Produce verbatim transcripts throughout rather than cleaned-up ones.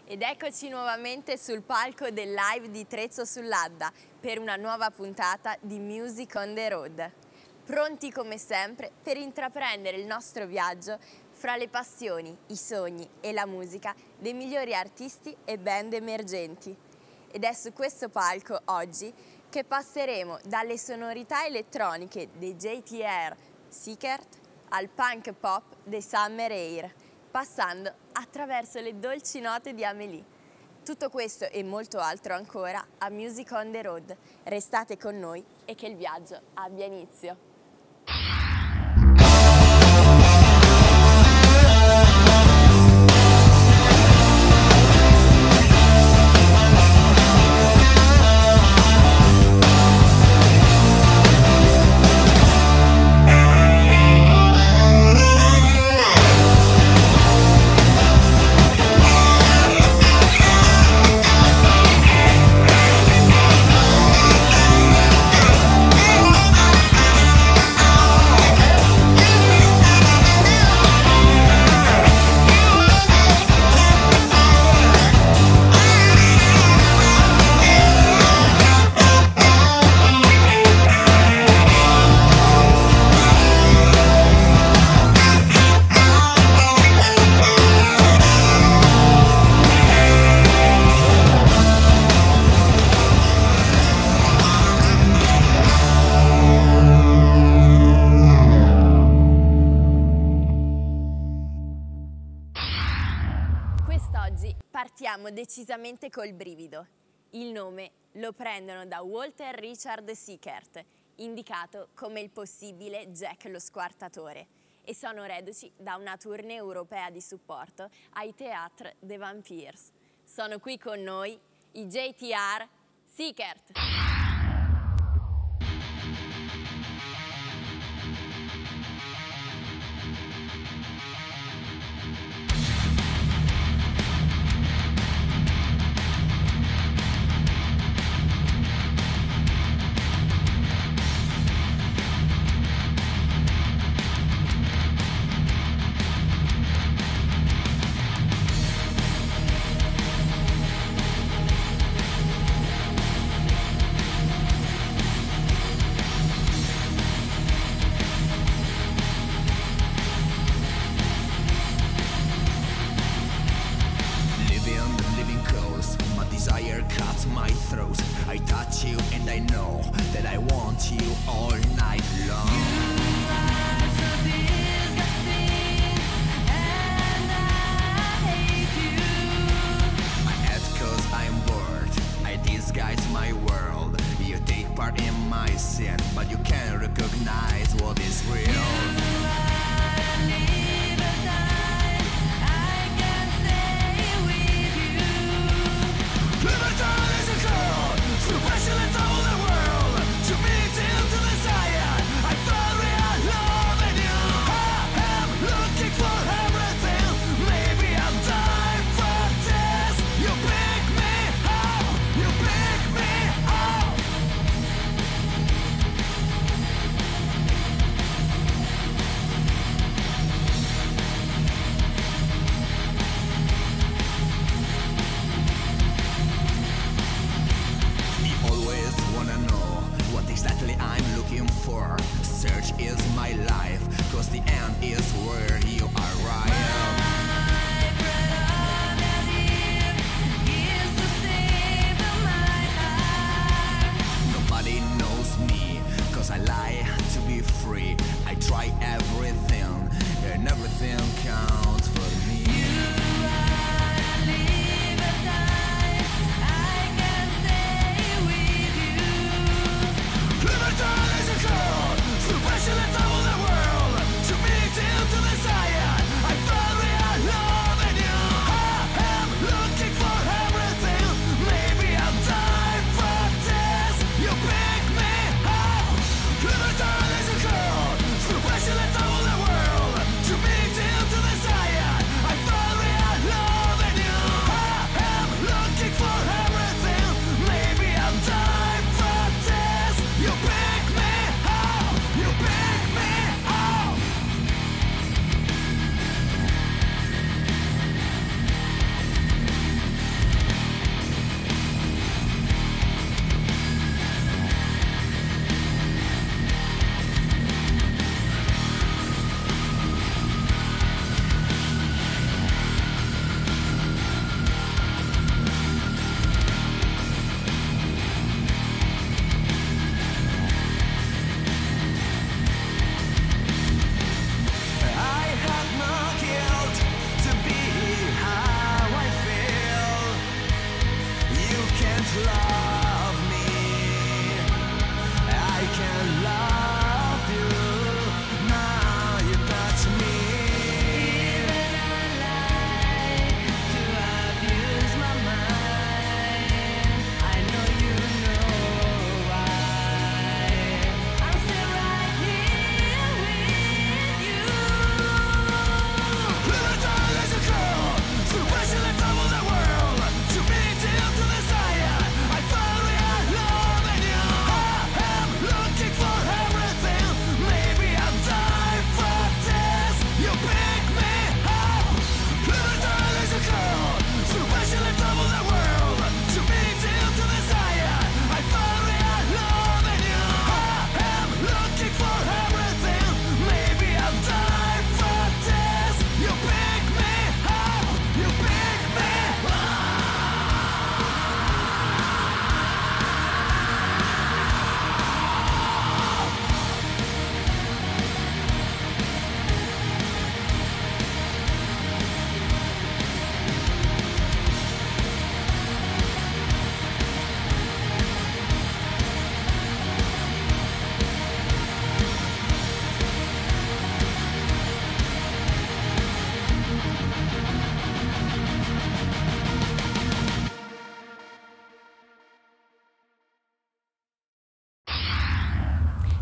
Ed eccoci nuovamente sul palco del live di Trezzo sull'Adda per una nuova puntata di Music on the Road. Pronti come sempre per intraprendere il nostro viaggio fra le passioni, i sogni e la musica dei migliori artisti e band emergenti. Ed è su questo palco oggi che passeremo dalle sonorità elettroniche dei J T R Seekert al punk pop dei Summer Air, passando attraverso le dolci note di Amélie. Tutto questo e molto altro ancora a Music on the Road. Restate con noi e che il viaggio abbia inizio. Quest'oggi partiamo decisamente col brivido. Il nome lo prendono da Walter Richard Seekert, indicato come il possibile Jack lo Squartatore, e sono reduci da una tournée europea di supporto ai Théâtre des Vampires. Sono qui con noi i J T R Seekert. My throat, I touch you and I know that I want you all night long. You are so disgusting and I hate you. I hate cause I'm bored, I disguise my world. You take part in my sin, but you can't recognize what is real. You are a libertine, I can stay with you. Libertine! Passionate all the world, to meet into the Zion. I thought we had love in you. I am looking for everything. Maybe I'm dying for this. You pick me up, you pick me up.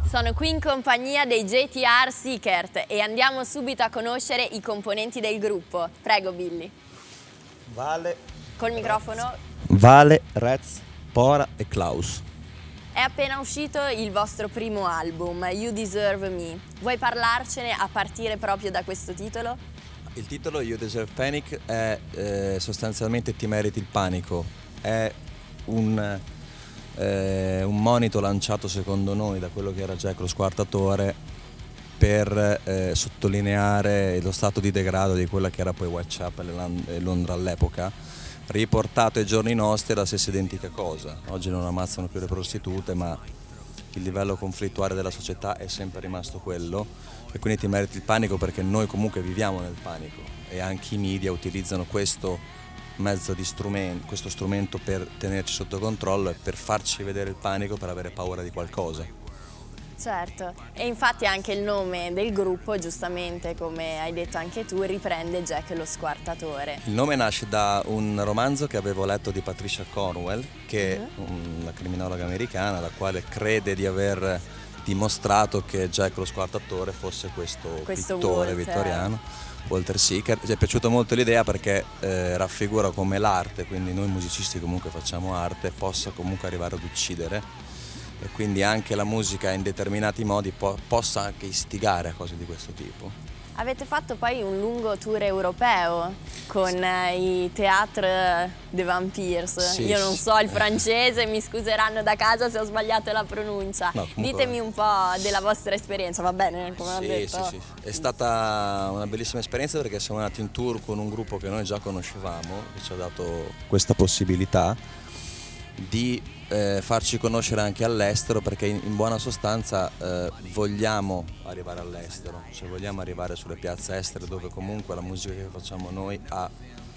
Sono qui in compagnia dei J T R Secret e andiamo subito a conoscere i componenti del gruppo. Prego Billy. Vale. Col microfono. Vale, Rez, Pora e Klaus. È appena uscito il vostro primo album, You Deserve Me. Vuoi parlarcene a partire proprio da questo titolo? Il titolo You Deserve Panic è eh, sostanzialmente Ti meriti il panico. È un, eh, un monito lanciato secondo noi da quello che era Jack lo Squartatore per eh, sottolineare lo stato di degrado di quella che era poi Whitechapel e Londra all'epoca, riportato ai giorni nostri la stessa identica cosa. Oggi non ammazzano più le prostitute, ma il livello conflittuale della società è sempre rimasto quello, e quindi ti meriti il panico perché noi comunque viviamo nel panico e anche i media utilizzano questo mezzo di strumento, questo strumento per tenerci sotto controllo e per farci vedere il panico, per avere paura di qualcosa. Certo, e infatti anche il nome del gruppo, giustamente come hai detto anche tu, riprende Jack lo Squartatore. Il nome nasce da un romanzo che avevo letto di Patricia Cornwell, che è uh-huh. una criminologa americana, la quale crede di aver dimostrato che Jack lo Squartatore fosse questo, questo pittore Walter. vittoriano, Walter Sickert. Ci è piaciuta molto l'idea perché eh, raffigura come l'arte, quindi noi musicisti comunque facciamo arte, possa comunque arrivare ad uccidere, e quindi anche la musica in determinati modi po possa anche istigare a cose di questo tipo. Avete fatto poi un lungo tour europeo con eh, i Théâtre des Vampires. Sì, Io non so il francese, mi scuseranno da casa se ho sbagliato la pronuncia. No, comunque... Ditemi un po' della vostra esperienza, va bene come sì, ho detto? Sì, sì. È stata una bellissima esperienza perché siamo andati in tour con un gruppo che noi già conoscevamo, che ci ha dato questa possibilità di eh, farci conoscere anche all'estero, perché in, in buona sostanza eh, vogliamo arrivare all'estero, cioè vogliamo arrivare sulle piazze estere dove comunque la musica che facciamo noi ha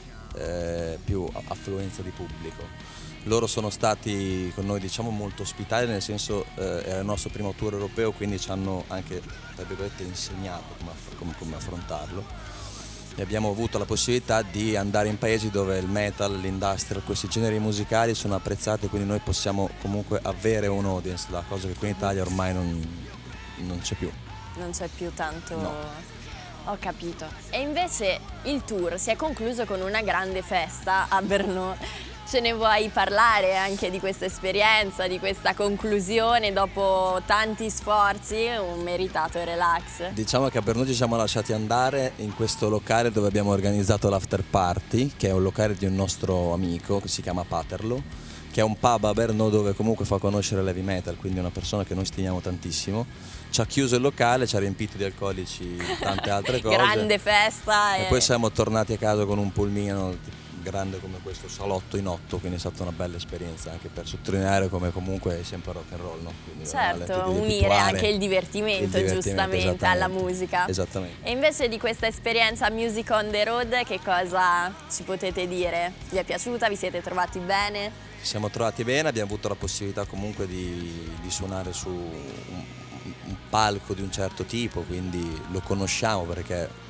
eh, più affluenza di pubblico. Loro sono stati con noi, diciamo, molto ospitali, nel senso eh, era il nostro primo tour europeo, quindi ci hanno anche, tra virgolette, insegnato come, aff come, come affrontarlo. E abbiamo avuto la possibilità di andare in paesi dove il metal, l'industrial, questi generi musicali sono apprezzati, quindi noi possiamo comunque avere un audience, la cosa che qui in Italia ormai non, non c'è più. Non c'è più tanto... No. Ho capito. E invece il tour si è concluso con una grande festa a Brno. Ce ne vuoi parlare anche di questa esperienza, di questa conclusione dopo tanti sforzi, un meritato relax? Diciamo che a Brno ci siamo lasciati andare in questo locale dove abbiamo organizzato l'after party, che è un locale di un nostro amico che si chiama Paterlo, che è un pub a Brno dove comunque fa conoscere l'heavy metal, quindi è una persona che noi stimiamo tantissimo. Ci ha chiuso il locale, ci ha riempito di alcolici e tante altre cose. Grande festa. E e poi siamo tornati a casa con un pulmino grande come questo salotto in otto, quindi è stata una bella esperienza anche per sottolineare come comunque è sempre rock and roll, no? Quindi certo, vale, unire anche il divertimento, il divertimento giustamente alla musica. Esattamente. E invece di questa esperienza Music on the Road, che cosa ci potete dire? Vi è piaciuta? Vi siete trovati bene? Ci siamo trovati bene, abbiamo avuto la possibilità comunque di, di suonare su un, un palco di un certo tipo, quindi lo conosciamo perché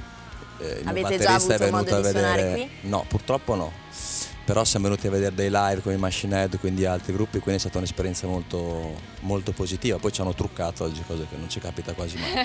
Eh, il Avete mio già batterista avuto è venuto modo a di vedere... suonare qui? No, purtroppo no, però siamo venuti a vedere dei live con i Machine Head, quindi altri gruppi, quindi è stata un'esperienza molto, molto positiva. Poi ci hanno truccato oggi, cosa che non ci capita quasi mai.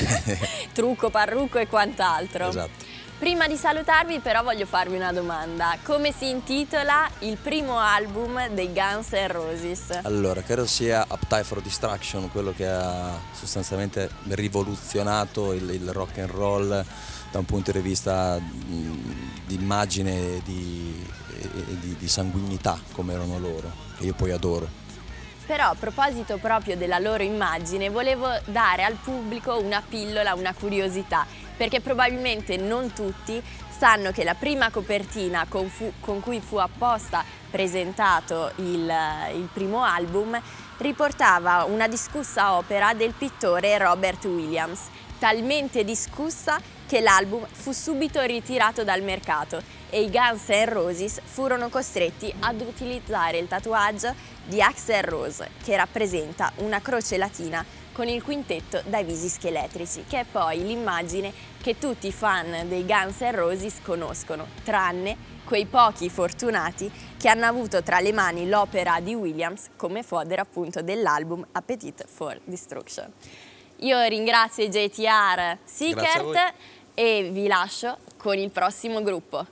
Trucco, parrucco e quant'altro. Esatto. Prima di salutarvi però voglio farvi una domanda. Come si intitola il primo album dei Guns N' Roses? Allora, credo sia Appetite for Destruction, quello che ha sostanzialmente rivoluzionato il, il rock and roll da un punto di vista di immagine e di, di, di sanguinità, come erano loro, che io poi adoro. Però a proposito proprio della loro immagine volevo dare al pubblico una pillola, una curiosità, perché probabilmente non tutti sanno che la prima copertina con, fu, con cui fu apposta presentato il, il primo album riportava una discussa opera del pittore Robert Williams, talmente discussa che l'album fu subito ritirato dal mercato e i Guns N' Roses furono costretti ad utilizzare il tatuaggio di Axl Rose, che rappresenta una croce latina con il quintetto dai visi scheletrici, che è poi l'immagine che tutti i fan dei Guns N' Roses conoscono, tranne quei pochi fortunati che hanno avuto tra le mani l'opera di Williams come fodera appunto dell'album Appetite for Destruction. Io ringrazio i J T R Sickert e vi lascio con il prossimo gruppo.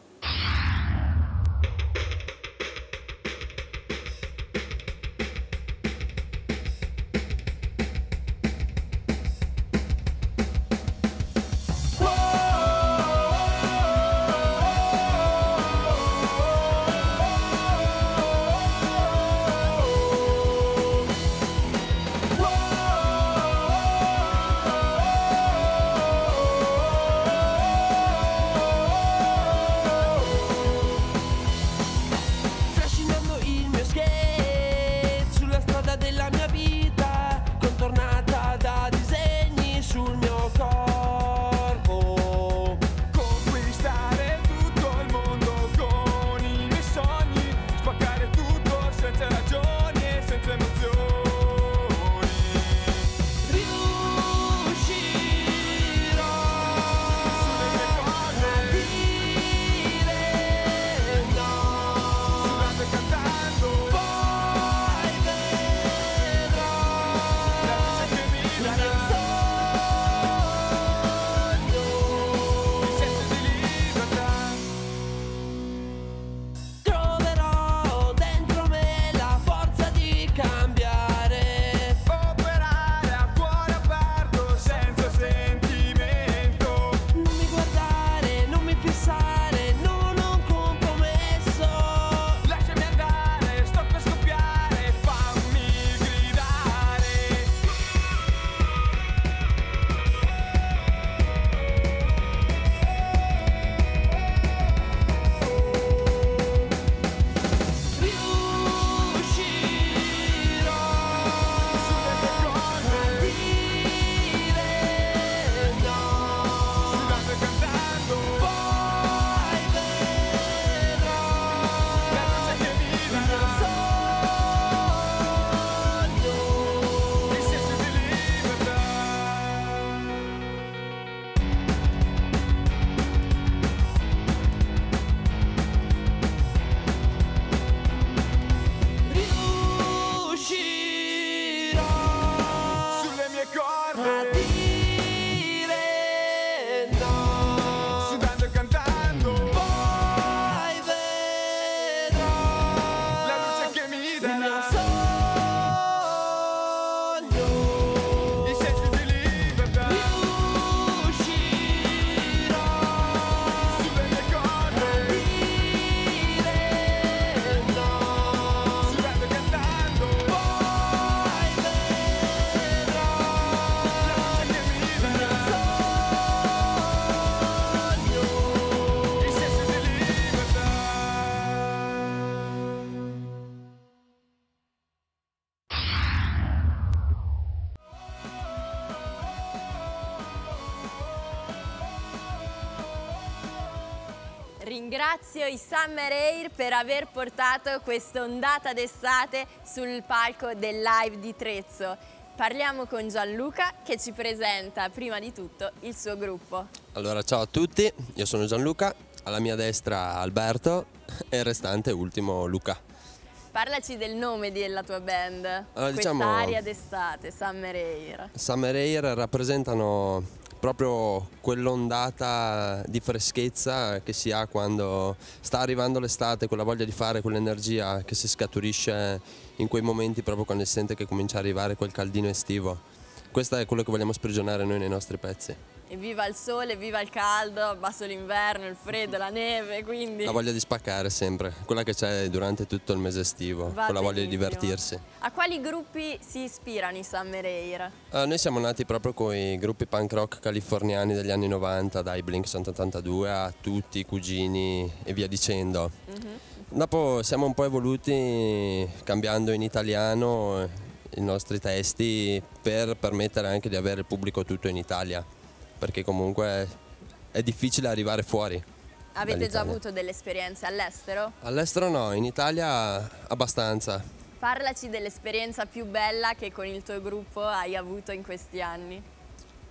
Ringrazio i Summer Air per aver portato questa ondata d'estate sul palco del live di Trezzo. Parliamo con Gianluca che ci presenta prima di tutto il suo gruppo. Allora, ciao a tutti, io sono Gianluca, alla mia destra Alberto e il restante ultimo Luca. Parlaci del nome della tua band, allora, diciamo, quest'aria d'estate, Summer Air. Summer Air rappresentano proprio quell'ondata di freschezza che si ha quando sta arrivando l'estate, quella voglia di fare, quell'energia che si scaturisce in quei momenti proprio quando si sente che comincia a arrivare quel caldino estivo. Questo è quello che vogliamo sprigionare noi nei nostri pezzi. Evviva il sole, evviva il caldo, abbasso l'inverno, il freddo, la neve, quindi... La voglia di spaccare sempre, quella che c'è durante tutto il mese estivo, Va quella voglia benissimo. di divertirsi. A quali gruppi si ispirano i Summer Air? Uh, noi siamo nati proprio con i gruppi punk rock californiani degli anni novanta, dai Blink centottantadue a tutti i Cugini e via dicendo. Mm-hmm. Dopo siamo un po' evoluti cambiando in italiano i nostri testi per permettere anche di avere il pubblico tutto in Italia, perché comunque è difficile arrivare fuori. Avete già avuto delle esperienze all'estero? All'estero no, in Italia abbastanza. Parlaci dell'esperienza più bella che con il tuo gruppo hai avuto in questi anni.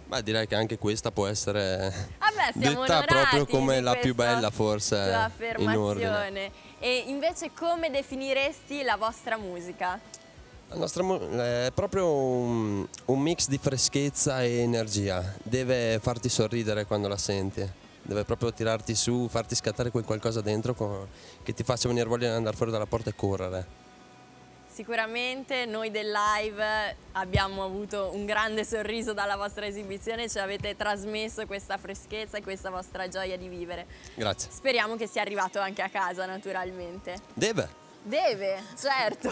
Beh, direi che anche questa può essere Vabbè, siamo detta onorati proprio come di la più questa bella forse tua in ordine. affermazione. E invece come definiresti la vostra musica? La nostra mu- è proprio un, un mix di freschezza e energia, deve farti sorridere quando la senti, deve proprio tirarti su, farti scattare quel qualcosa dentro co- che ti faccia venire voglia di andare fuori dalla porta e correre. Sicuramente noi del live abbiamo avuto un grande sorriso dalla vostra esibizione, ci avete trasmesso questa freschezza e questa vostra gioia di vivere. Grazie. Speriamo che sia arrivato anche a casa, naturalmente. Deve. Deve, certo.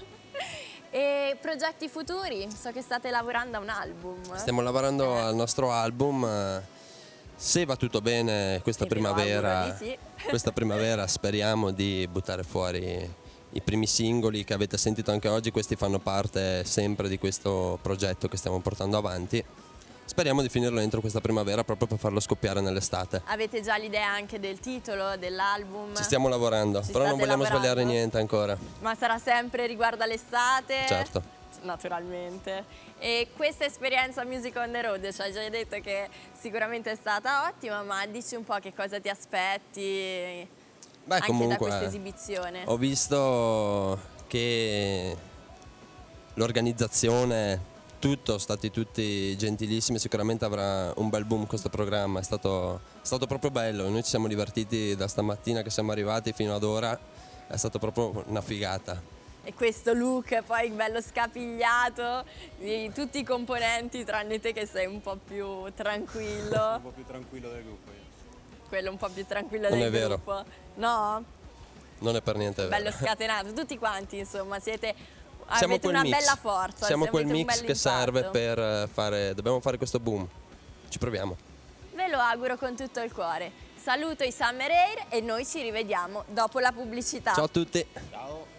E progetti futuri? So che state lavorando a un album. Stiamo lavorando Eh. al nostro album. eh, Se va tutto bene questa E ve lo primavera, auguro di sì. questa primavera speriamo di buttare fuori i primi singoli che avete sentito anche oggi. Questi fanno parte sempre di questo progetto che stiamo portando avanti. Speriamo di finirlo entro questa primavera proprio per farlo scoppiare nell'estate. Avete già l'idea anche del titolo dell'album? Ci stiamo lavorando, Ci però non state vogliamo lavorando? sbagliare niente ancora. Ma sarà sempre riguardo all'estate? Certo. Naturalmente. E questa esperienza Music on the Road ci hai già detto che sicuramente è stata ottima, ma dici un po' che cosa ti aspetti Beh, anche comunque, da questa esibizione. Ho visto che l'organizzazione, tutto, sono stati tutti gentilissimi, sicuramente avrà un bel boom questo programma, è stato, è stato proprio bello, noi ci siamo divertiti da stamattina che siamo arrivati fino ad ora, è stato proprio una figata. E questo look poi bello scapigliato di tutti i componenti tranne te che sei un po' più tranquillo. Un po' più tranquillo del gruppo. io. Quello un po' più tranquillo Non del è vero. gruppo. No? Non è per niente vero. Bello scatenato, tutti quanti insomma, siete Siamo avete quel una mix. bella forza. Siamo avete quel un mix bel che serve impatto. per fare, dobbiamo fare questo boom. Ci proviamo. Ve lo auguro con tutto il cuore. Saluto i Summer Air e noi ci rivediamo dopo la pubblicità. Ciao a tutti. Ciao.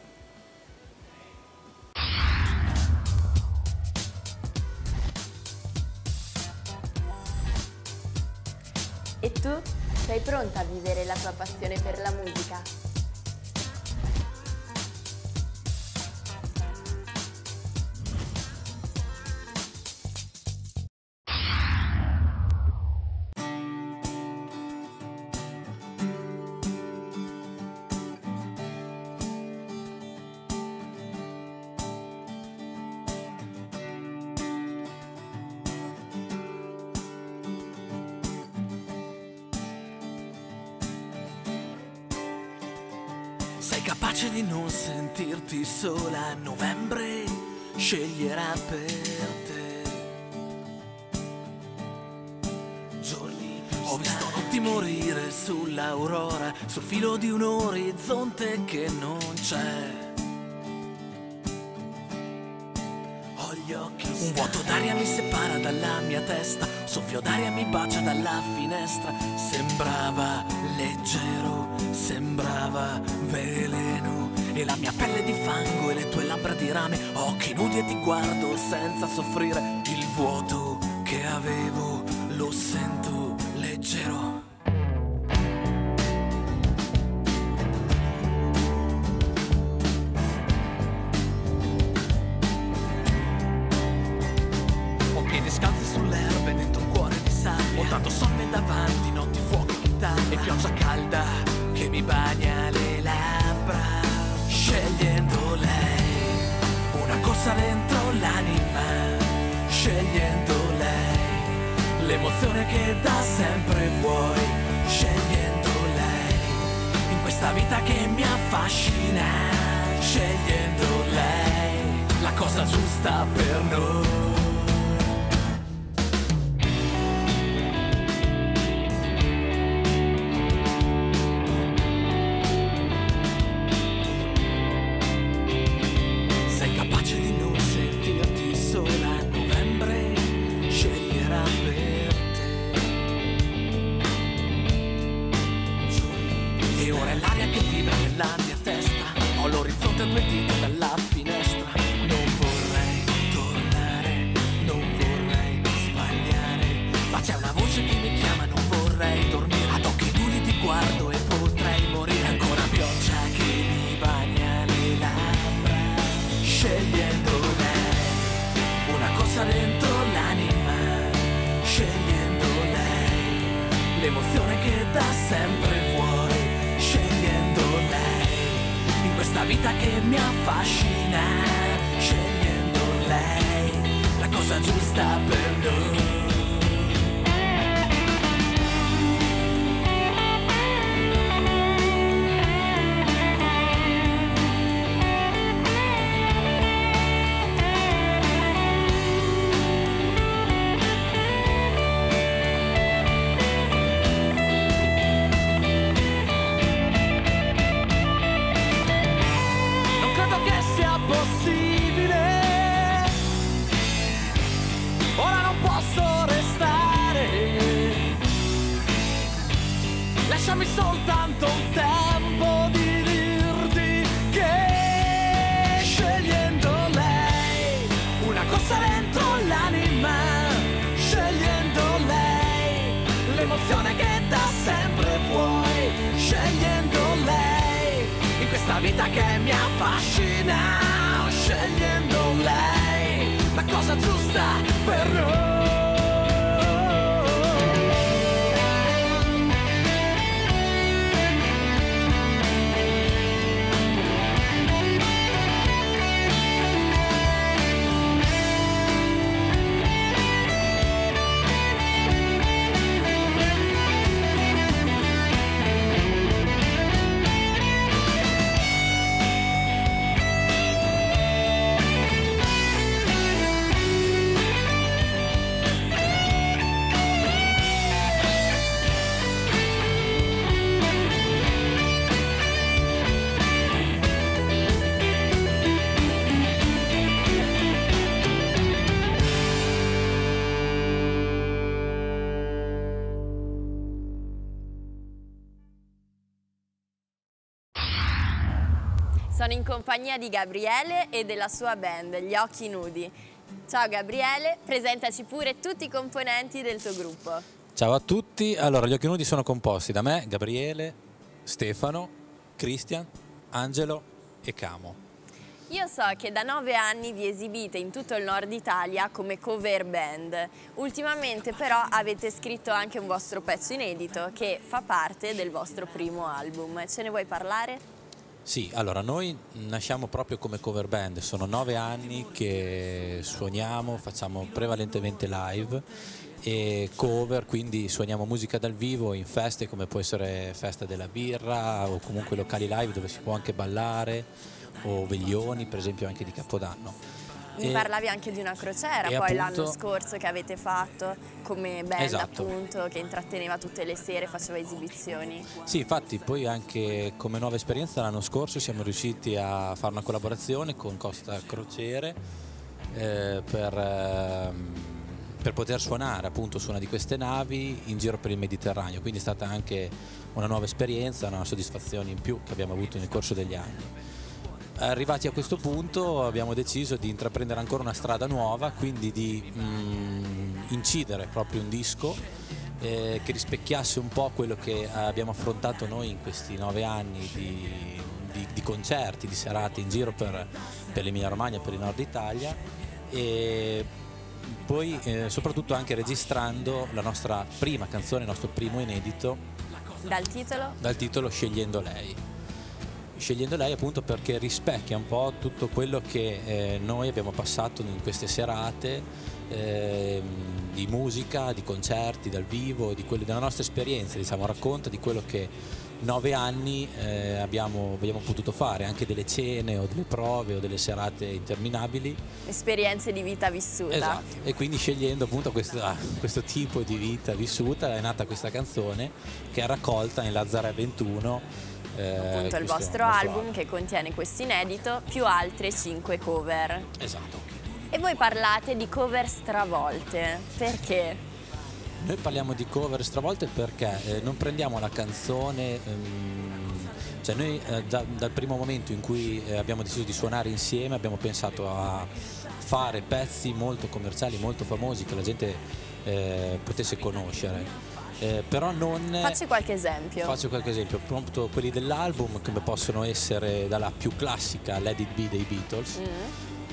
E tu? Sei pronta a vivere la tua passione per la musica? Sei capace di non sentirti sola a novembre, sceglierà per te giorni più Ho visto notti morire sull'aurora, sul filo di un orizzonte che non c'è. Ho gli occhi Un vuoto d'aria mi separa dalla mia testa, soffio d'aria mi bacia dalla finestra. Sembrava leggero, sembrava veleno, e la mia pelle di fango e le tue labbra di rame. Occhi nudi e ti guardo senza soffrire. Il vuoto che avevo lo sento leggero. Ho piedi scalzi sull'erba e dentro un cuore di sabbia. Ho tanto sonno davanti, notti, fuoco e chitarra, e pioggia calda che mi bagna le labbra. Scegliendo lei, una corsa dentro l'anima. Scegliendo lei, l'emozione che da sempre vuoi. Scegliendo lei, in questa vita che mi affascina. Scegliendo lei, la cosa giusta per noi. Sei capace di non sentirti sola a novembre, sceglierà per te. E ora è l'aria che vibra nella mia testa. questa vita che mi affascina, scegliendo lei, la cosa giusta per noi. Lasciami soltanto un tempo di dirti che scegliendo lei, una cosa dentro l'anima, scegliendo lei, l'emozione che da sempre vuoi, scegliendo lei, in questa vita che mi affascina, scegliendo lei, la cosa giusta per noi. Sono in compagnia di Gabriele e della sua band, Gli Occhi Nudi. Ciao Gabriele, presentaci pure tutti i componenti del tuo gruppo. Ciao a tutti, allora Gli Occhi Nudi sono composti da me, Gabriele, Stefano, Cristian, Angelo e Camo. Io so che da nove anni vi esibite in tutto il nord Italia come cover band. Ultimamente però avete scritto anche un vostro pezzo inedito che fa parte del vostro primo album. Ce ne vuoi parlare? Sì, allora noi nasciamo proprio come cover band, sono nove anni che suoniamo, facciamo prevalentemente live e cover, quindi suoniamo musica dal vivo in feste come può essere Festa della Birra o comunque locali live dove si può anche ballare, o veglioni per esempio anche di Capodanno. Mi e, parlavi anche di una crociera poi l'anno scorso che avete fatto come band, esatto, appunto, che intratteneva tutte le sere, faceva esibizioni. Sì, infatti poi anche come nuova esperienza l'anno scorso siamo riusciti a fare una collaborazione con Costa Crociere eh, per, eh, per poter suonare appunto su una di queste navi in giro per il Mediterraneo, quindi è stata anche una nuova esperienza, una soddisfazione in più che abbiamo avuto nel corso degli anni. Arrivati a questo punto abbiamo deciso di intraprendere ancora una strada nuova, quindi di mm, incidere proprio un disco eh, che rispecchiasse un po' quello che abbiamo affrontato noi in questi nove anni di, di, di concerti, di serate in giro per, per l'Emilia Romagna, per il nord Italia, e poi eh, soprattutto anche registrando la nostra prima canzone, il nostro primo inedito. Dal titolo? Dal titolo Scegliendo Lei. Scegliendo lei appunto perché rispecchia un po' tutto quello che eh, noi abbiamo passato in queste serate eh, di musica, di concerti dal vivo, di quelle, della nostra esperienza, diciamo, racconta di quello che nove anni eh, abbiamo, abbiamo potuto fare, anche delle cene o delle prove o delle serate interminabili. Esperienze di vita vissuta. Esatto, e quindi scegliendo appunto questo, questo tipo di vita vissuta è nata questa canzone che è raccolta in Lazzare ventuno. Eh, appunto il vostro album, album che contiene questo inedito più altre cinque cover. Esatto. E voi parlate di cover stravolte, perché? Noi parliamo di cover stravolte perché eh, non prendiamo la canzone, ehm, cioè noi eh, da, dal primo momento in cui eh, abbiamo deciso di suonare insieme abbiamo pensato a fare pezzi molto commerciali, molto famosi che la gente eh, potesse conoscere. Eh, però non... Facci qualche esempio. Faccio qualche esempio, proprio quelli dell'album come possono essere dalla più classica Let It Be dei Beatles, mm.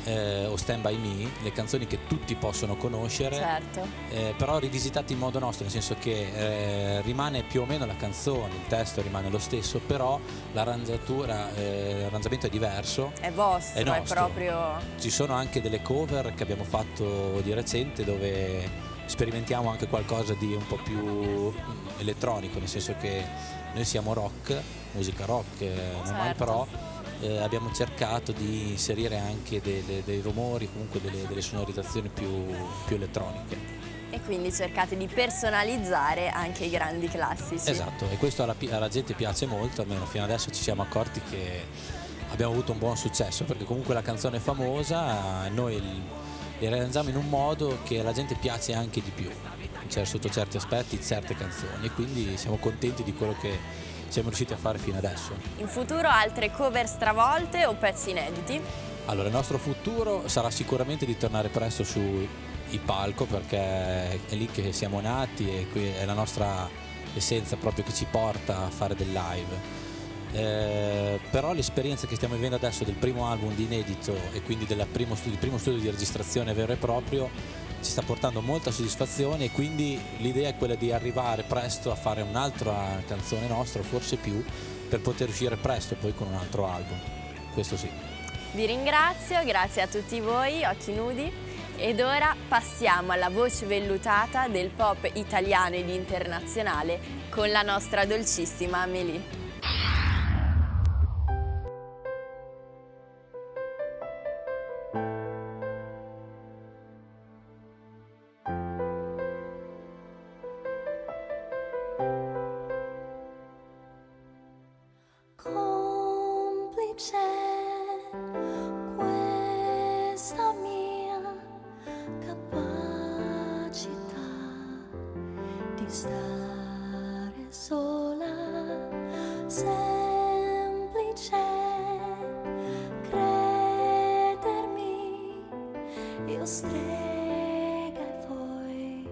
eh, o Stand By Me, le canzoni che tutti possono conoscere, certo. eh, però rivisitate in modo nostro, nel senso che eh, rimane più o meno la canzone, il testo rimane lo stesso, però l'arrangiatura, eh, l'arrangiamento è diverso. È vostro, è, è nostro. proprio... Ci sono anche delle cover che abbiamo fatto di recente dove sperimentiamo anche qualcosa di un po' più elettronico, nel senso che noi siamo rock, musica rock eh, normale, Certo. però eh, abbiamo cercato di inserire anche delle, dei rumori, comunque delle, delle sonorizzazioni più, più elettroniche. E quindi cercate di personalizzare anche i grandi classici. Esatto, e questo alla, alla gente piace molto, almeno fino adesso ci siamo accorti che abbiamo avuto un buon successo, perché comunque la canzone è famosa, noi li arrangiamo in un modo che alla gente piace anche di più, cioè sotto certi aspetti, certe canzoni, e quindi siamo contenti di quello che siamo riusciti a fare fino adesso. In futuro altre cover stravolte o pezzi inediti? Allora, il nostro futuro sarà sicuramente di tornare presto sui palco, perché è lì che siamo nati e qui è la nostra essenza proprio che ci porta a fare del live. Eh, però l'esperienza che stiamo vivendo adesso del primo album di inedito e quindi del primo, del primo studio di registrazione vero e proprio ci sta portando molta soddisfazione, e quindi l'idea è quella di arrivare presto a fare un'altra canzone nostra, forse più, per poter uscire presto poi con un altro album, questo sì. Vi ringrazio, grazie a tutti voi, Occhi Nudi, ed ora passiamo alla voce vellutata del pop italiano ed internazionale con la nostra dolcissima Amélie. Questa mia capacità di stare sola, semplice credermi, io strega e voi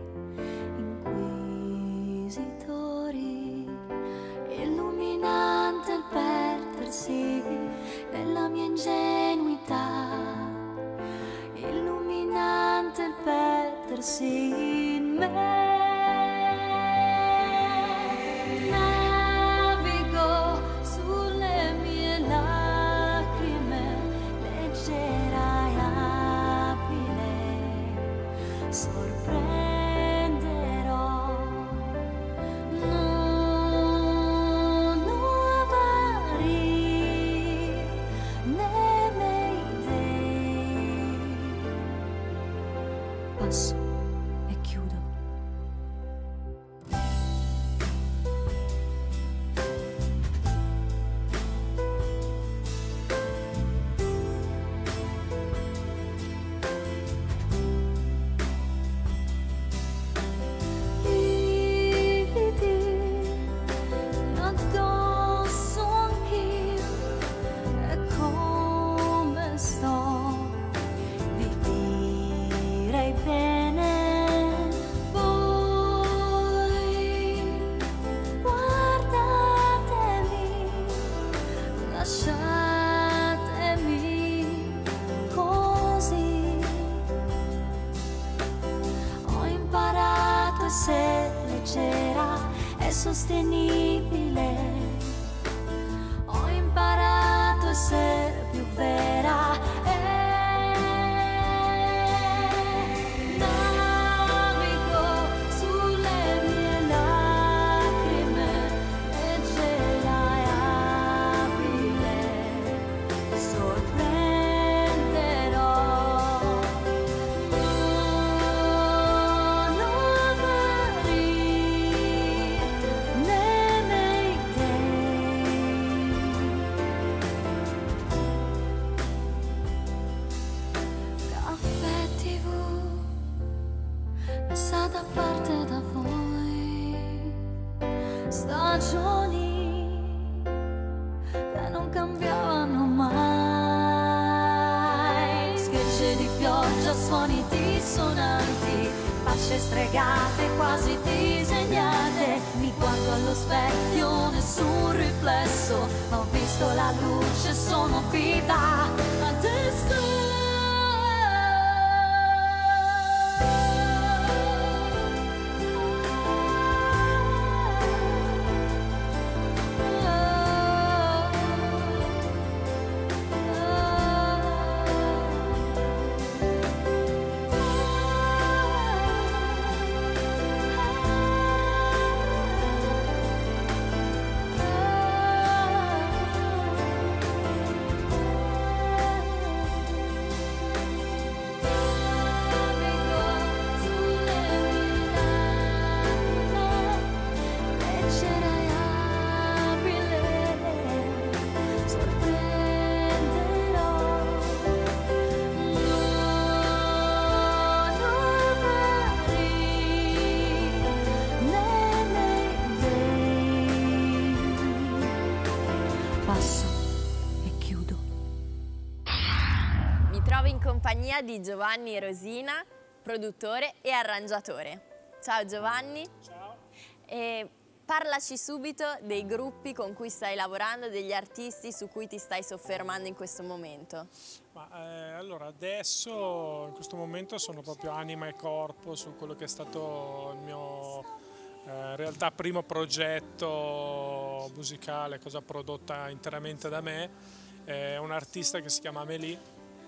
inquisitori, illuminante il perdersi nella mia ingenuità, illuminante il perdersi in me. Navigo sulle mie lacrime, leggera e abile, sorprenderò. Non ho avari né Mayday. Passo e chiudo. Lividi addosso anch'io, e come sto vi direi bene. Voi guardatemi, lasciatemi così. Ho imparato a essere leggera e sostenibile, ho imparato a essere più vera e navigo sulle mie lacrime, leggera e abile, sorprenderò. Non ho avari né Mayday. Caffè tivù messa da parte da voi, stagioni che non cambiavano mai, schiacce di pioggia, suoni dissonanti, fasce stregate quasi disegnate. Mi guardo allo specchio, nessun riflesso, ho visto la luce, sono viva. Adesso trovo in compagnia di Giovanni Rosina, produttore e arrangiatore. Ciao Giovanni. Ciao. E parlaci subito dei gruppi con cui stai lavorando, degli artisti su cui ti stai soffermando in questo momento. Ma, eh, allora, adesso in questo momento sono proprio anima e corpo su quello che è stato il mio eh, in realtà primo progetto musicale, cosa prodotta interamente da me. È un artista che si chiama Amélie.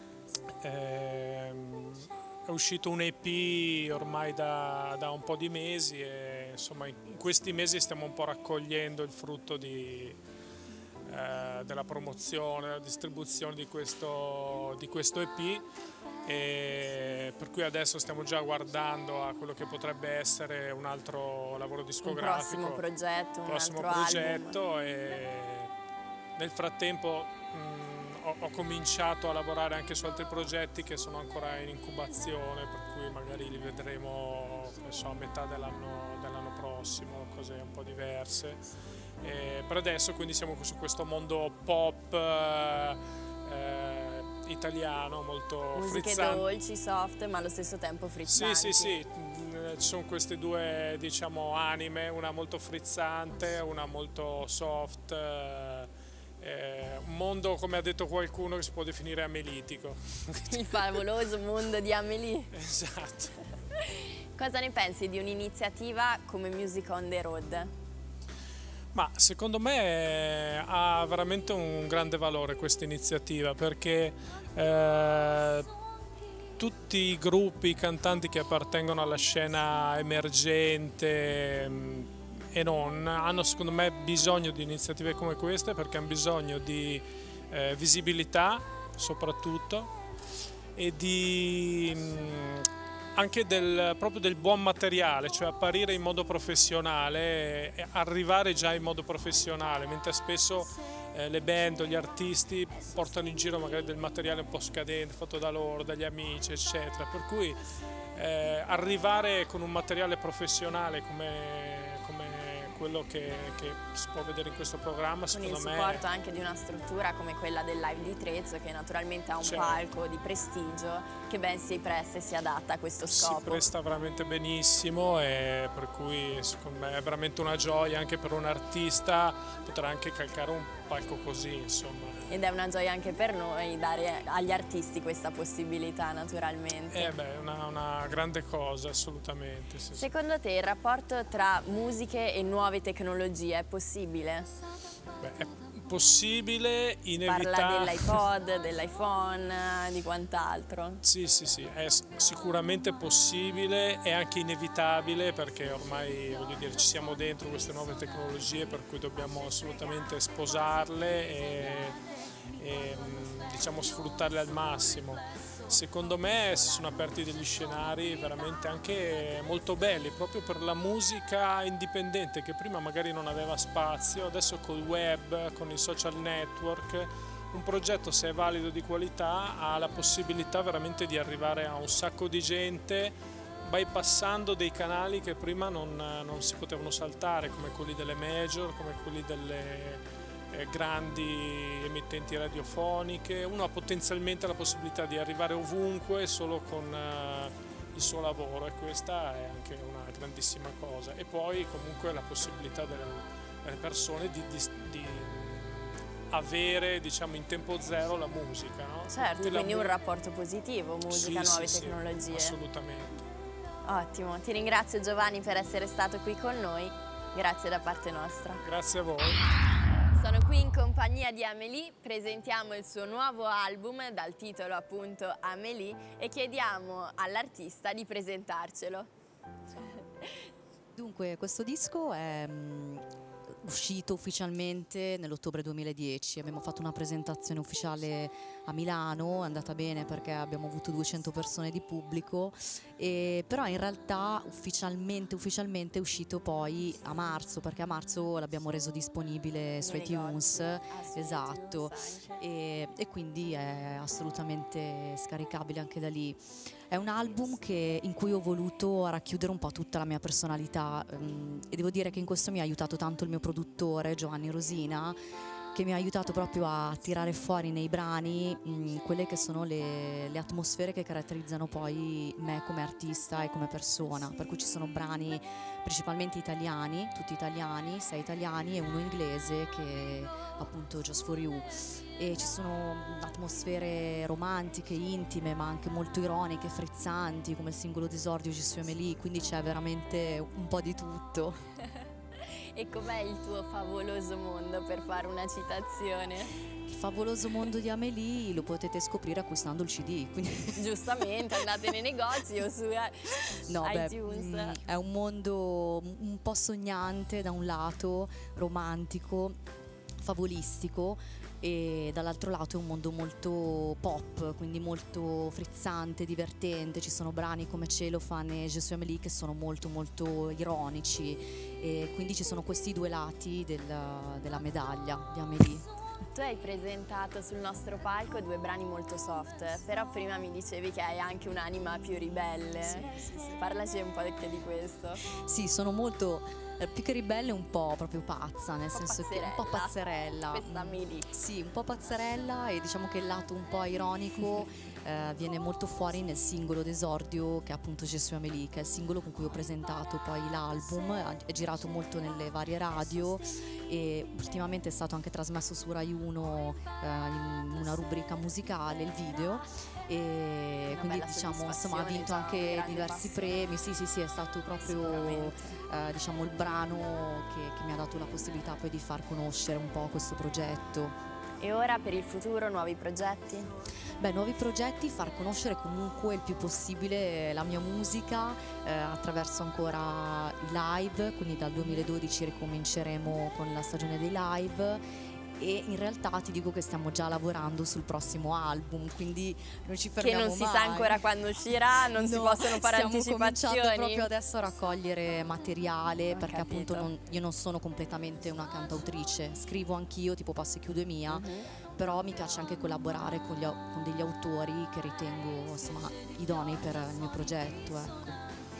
Eh, È uscito un E P ormai da, da un po' di mesi e insomma in questi mesi stiamo un po' raccogliendo il frutto di, eh, della promozione, della distribuzione di questo, di questo E P, e per cui adesso stiamo già guardando a quello che potrebbe essere un altro lavoro discografico, un prossimo progetto, un prossimo altro progetto album. E nel frattempo mh, ho, ho cominciato a lavorare anche su altri progetti che sono ancora in incubazione, per cui magari li vedremo so, a metà dell'anno dell'anno prossimo, cose un po' diverse. E per adesso quindi siamo su questo mondo pop eh, eh, italiano, molto Musiche frizzante. dolci, soft, ma allo stesso tempo frizzanti. Sì, sì, sì, ci sono queste due diciamo anime, una molto frizzante, una molto soft. Eh, Eh, un mondo, come ha detto qualcuno, che si può definire amelitico. Il favoloso mondo di Amélie. Esatto. Cosa ne pensi di un'iniziativa come Music on the Road? Ma secondo me ha veramente un grande valore questa iniziativa, perché eh, tutti i gruppi, i cantanti che appartengono alla scena emergente e non, hanno secondo me bisogno di iniziative come queste, perché hanno bisogno di eh, visibilità soprattutto e di mh, anche del, proprio del buon materiale, cioè apparire in modo professionale e arrivare già in modo professionale, mentre spesso eh, le band o gli artisti portano in giro magari del materiale un po' scadente, fatto da loro, dagli amici eccetera, per cui eh, arrivare con un materiale professionale come quello che, che si può vedere in questo programma, con secondo il me, supporto anche di una struttura come quella del Live di Trezzo, che naturalmente ha un cioè, palco di prestigio che ben si presta e si adatta a questo scopo. Si presta veramente benissimo, e per cui secondo me è veramente una gioia anche per un artista poter anche calcare un palco così, insomma. Ed è una gioia anche per noi dare agli artisti questa possibilità, naturalmente. Eh beh, è una, una grande cosa, assolutamente. Sì, Secondo te il rapporto tra musiche e nuove tecnologie è possibile? Beh, è possibile, inevitabile. Parla dell'iPod, dell'iPhone, di quant'altro. Sì, sì, sì, è sicuramente possibile, è anche inevitabile, perché ormai voglio dire, ci siamo dentro queste nuove tecnologie, per cui dobbiamo assolutamente sposarle e, e diciamo sfruttarle al massimo. Secondo me si sono aperti degli scenari veramente anche molto belli, proprio per la musica indipendente, che prima magari non aveva spazio. Adesso col web, con i social network, un progetto, se è valido, di qualità, ha la possibilità veramente di arrivare a un sacco di gente, bypassando dei canali che prima non, non si potevano saltare, come quelli delle major, come quelli delle grandi emittenti radiofoniche. Uno ha potenzialmente la possibilità di arrivare ovunque solo con uh, il suo lavoro, e questa è anche una grandissima cosa. E poi comunque la possibilità delle, delle persone di, di, di avere, diciamo, in tempo zero la musica, no? Certo, quindi un rapporto positivo, musica, sì, nuove sì, tecnologie. Sì, assolutamente. Ottimo, ti ringrazio Giovanni per essere stato qui con noi, grazie da parte nostra. Grazie a voi. Sono qui in compagnia di Amélie, presentiamo il suo nuovo album dal titolo appunto Amélie e chiediamo all'artista di presentarcelo. Dunque, questo disco è um, uscito ufficialmente nell'ottobre duemiladieci. Abbiamo fatto una presentazione ufficiale a Milano, è andata bene perché abbiamo avuto duecento persone di pubblico, e però in realtà ufficialmente, ufficialmente è uscito poi a marzo, perché a marzo l'abbiamo reso disponibile su iTunes, esatto, e, e quindi è assolutamente scaricabile anche da lì. È un album che, in cui ho voluto racchiudere un po' tutta la mia personalità, um, e devo dire che in questo mi ha aiutato tanto il mio produttore Giovanni Rosina, che mi ha aiutato proprio a tirare fuori nei brani mh, quelle che sono le, le atmosfere che caratterizzano poi me come artista e come persona, per cui ci sono brani principalmente italiani, tutti italiani, sei italiani e uno inglese che è appunto Just For You, e ci sono atmosfere romantiche, intime, ma anche molto ironiche, frizzanti, come il singolo d'esordio Je suis Amélie, quindi c'è veramente un po' di tutto. E com'è il tuo favoloso mondo, per fare una citazione? Il favoloso mondo di Amélie lo potete scoprire acquistando il C D, quindi... Giustamente, andate nei negozi o su no, iTunes. Beh, è un mondo un po' sognante da un lato, romantico, favolistico, e dall'altro lato è un mondo molto pop, quindi molto frizzante, divertente. Ci sono brani come Cellophane e Je suis Amélie che sono molto molto ironici, e quindi ci sono questi due lati della, della medaglia di Amélie. Tu hai presentato sul nostro palco due brani molto soft, però prima mi dicevi che hai anche un'anima più ribelle. Sì, sì, sì. Parlaci un po' anche di questo. Sì, sono molto, eh, più che ribelle, un po' proprio pazza, nel senso che un po' pazzerella. Questa Amélie. Sì, un po' pazzerella, e diciamo che il lato un po' ironico eh, viene molto fuori nel singolo d'esordio, che è appunto Je suis Amélie, che è il singolo con cui ho presentato poi l'album. È girato molto nelle varie radio e ultimamente è stato anche trasmesso su Rai uno eh, in una rubrica musicale, il video, e una quindi diciamo insomma ha vinto anche diversi premi. Sì, sì, sì, è stato proprio eh, diciamo il brano che, che mi ha dato la possibilità poi di far conoscere un po' questo progetto. E ora per il futuro nuovi progetti? Beh, nuovi progetti, far conoscere comunque il più possibile la mia musica eh, attraverso ancora i live, quindi dal duemiladodici ricominceremo con la stagione dei live, e in realtà ti dico che stiamo già lavorando sul prossimo album, quindi non ci fermiamo mai. Che non mai. si sa ancora quando uscirà, non no, si possono fare stiamo anticipazioni. Stiamo cominciando proprio adesso a raccogliere materiale, Ho perché capito. appunto non, io non sono completamente una cantautrice, scrivo anch'io, tipo Passo e Chiudo e Mia, Uh-huh. però mi piace anche collaborare con, gli, con degli autori che ritengo insomma idonei per il mio progetto, ecco.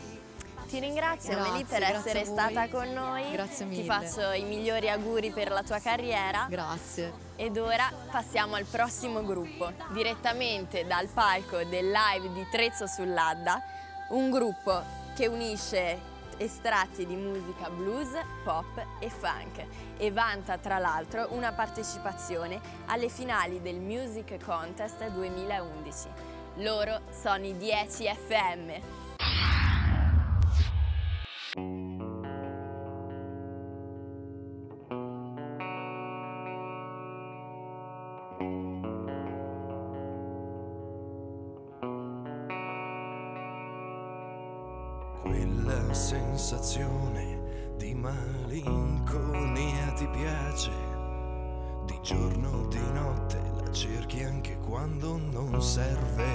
Ti ringrazio Grazie, Amélie per grazie essere a voi. stata con noi. Grazie mille. Ti faccio i migliori auguri per la tua carriera. Grazie. Ed ora passiamo al prossimo gruppo, direttamente dal palco del live di Trezzo sull'Adda, un gruppo che unisce estratti di musica blues, pop e funk, e vanta tra l'altro una partecipazione alle finali del Music Contest duemilaundici. Loro sono i dieci F M. Quella sensazione di malinconia ti piace, di giorno, di notte, la cerchi anche quando non serve.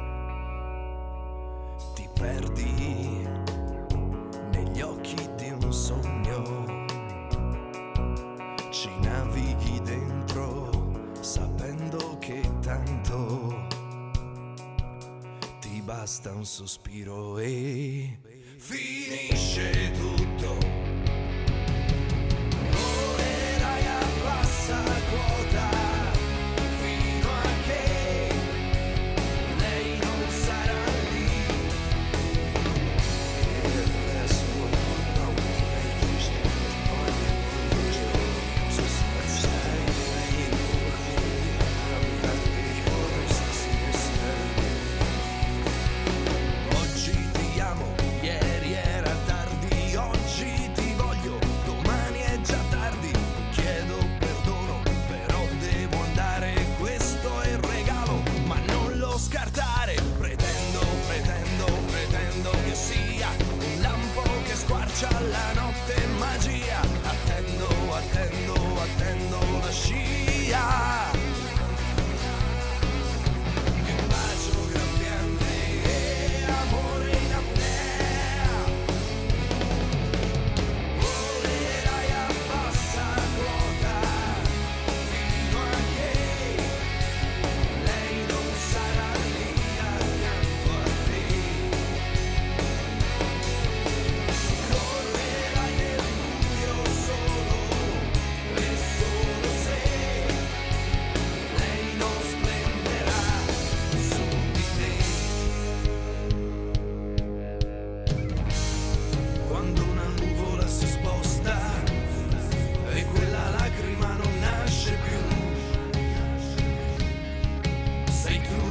Ti perdi negli occhi di un sogno, ci navighi dentro sapendo che tanto ti basta un sospiro e finisce tutto. Volerai a bassa quota fino a che lei non sarà lì. E il resto non esiste, poi non so se sai, lei non oggi ti amo, ieri era tardi, oggi ti voglio, domani è già tardi, chiedo perdono, però devo sei tu.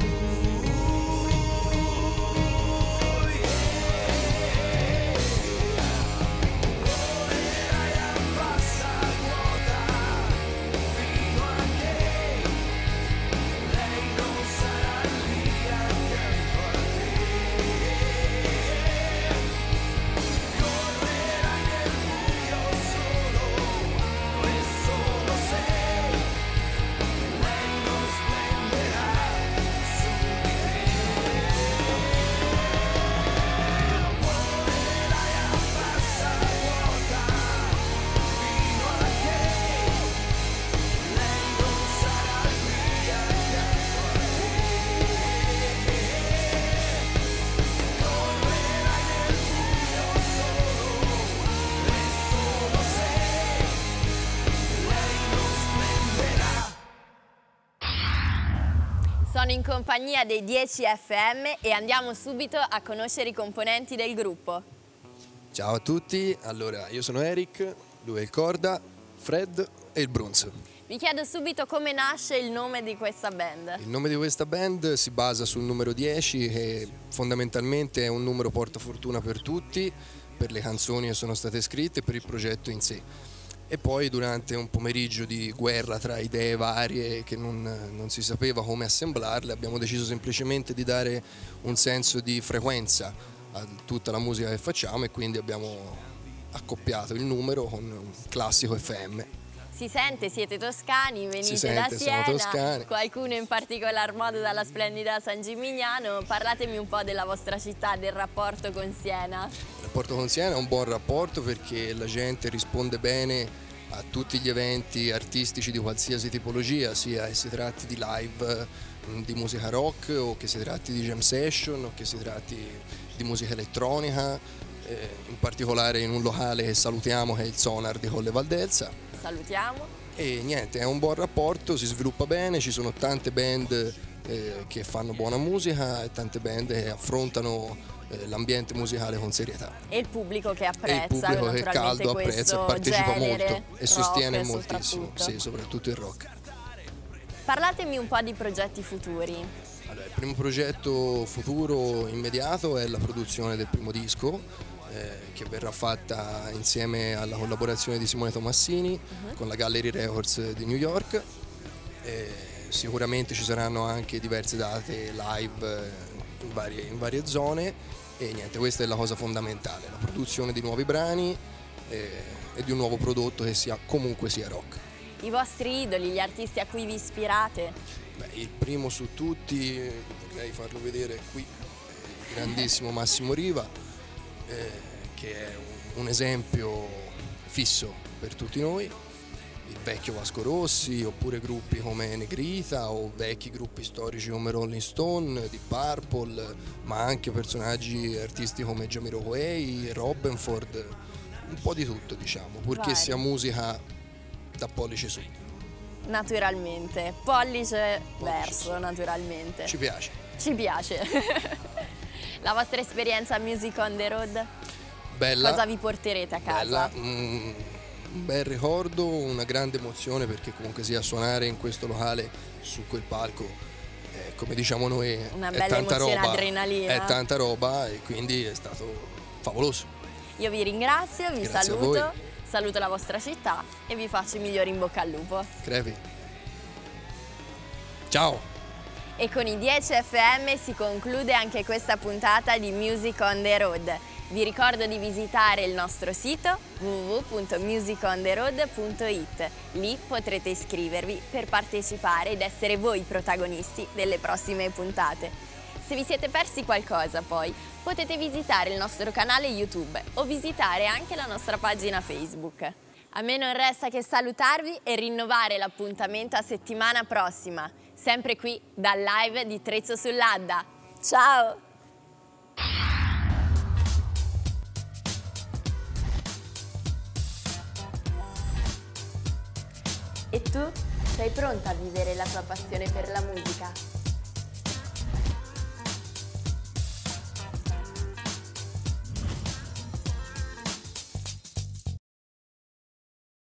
Sono in compagnia dei dieci F M e andiamo subito a conoscere i componenti del gruppo. Ciao a tutti, allora io sono Eric, lui è il Corda, Fred e il Bruns. Vi chiedo subito come nasce il nome di questa band. Il nome di questa band si basa sul numero dieci, che fondamentalmente è un numero portafortuna per tutti, per le canzoni che sono state scritte e per il progetto in sé. E poi durante un pomeriggio di guerra tra idee varie che non, non si sapeva come assemblarle, abbiamo deciso semplicemente di dare un senso di frequenza a tutta la musica che facciamo e quindi abbiamo accoppiato il numero con un classico F M. Si sente, siete toscani, venite Si sente, da siamo Siena, toscani. qualcuno in particolar modo dalla splendida San Gimignano. Parlatemi un po' della vostra città, del rapporto con Siena. Il rapporto con Siena è un buon rapporto perché la gente risponde bene a tutti gli eventi artistici di qualsiasi tipologia, sia che si tratti di live di musica rock o che si tratti di jam session o che si tratti di musica elettronica, eh, in particolare in un locale che salutiamo che è il Sonar di Colle Valdelsa. Salutiamo. E niente, è un buon rapporto, si sviluppa bene, ci sono tante band eh, che fanno buona musica e tante band che affrontano eh, l'ambiente musicale con serietà. E il pubblico che E apprezza, il pubblico che è naturalmente, caldo apprezza e questo partecipa genere, molto e rock sostiene moltissimo, soprattutto. sì, soprattutto il rock. Parlatemi un po' di progetti futuri. Allora, il primo progetto futuro immediato è la produzione del primo disco, eh, che verrà fatta insieme alla collaborazione di Simone Tomassini uh-huh. con la Gallery Records di New York. Eh, sicuramente ci saranno anche diverse date live in varie, in varie zone e niente, questa è la cosa fondamentale, la produzione di nuovi brani eh, e di un nuovo prodotto che sia comunque sia rock. I vostri idoli, gli artisti a cui vi ispirate? Beh, il primo su tutti, vorrei farlo vedere qui, il grandissimo Massimo Riva, eh, che è un, un esempio fisso per tutti noi, il vecchio Vasco Rossi, oppure gruppi come Negrita o vecchi gruppi storici come Rolling Stone, Deep Purple, ma anche personaggi artisti come Jamiroquai, Robbenford, un po' di tutto diciamo, purché Vai. sia musica da pollice su. Naturalmente, pollice, pollice verso, su. Naturalmente. Ci piace. Ci piace. La vostra esperienza Music on the Road? Bella. Cosa vi porterete a casa? Bella. Mm, un bel ricordo, una grande emozione perché comunque sia suonare in questo locale su quel palco, eh, come diciamo noi, una è bella tanta emozione, roba, adrenalina. è tanta roba e quindi è stato favoloso. Io vi ringrazio, vi Grazie saluto, saluto la vostra città e vi faccio i migliori in bocca al lupo. Crepi. Ciao! E con i dieci F M si conclude anche questa puntata di Music on the Road. Vi ricordo di visitare il nostro sito w w w punto music on the road punto i t. Lì potrete iscrivervi per partecipare ed essere voi i protagonisti delle prossime puntate. Se vi siete persi qualcosa poi potete visitare il nostro canale YouTube o visitare anche la nostra pagina Facebook. A me non resta che salutarvi e rinnovare l'appuntamento a settimana prossima, sempre qui dal live di Trezzo sull'Adda. Ciao! E tu? Sei pronta a vivere la tua passione per la musica?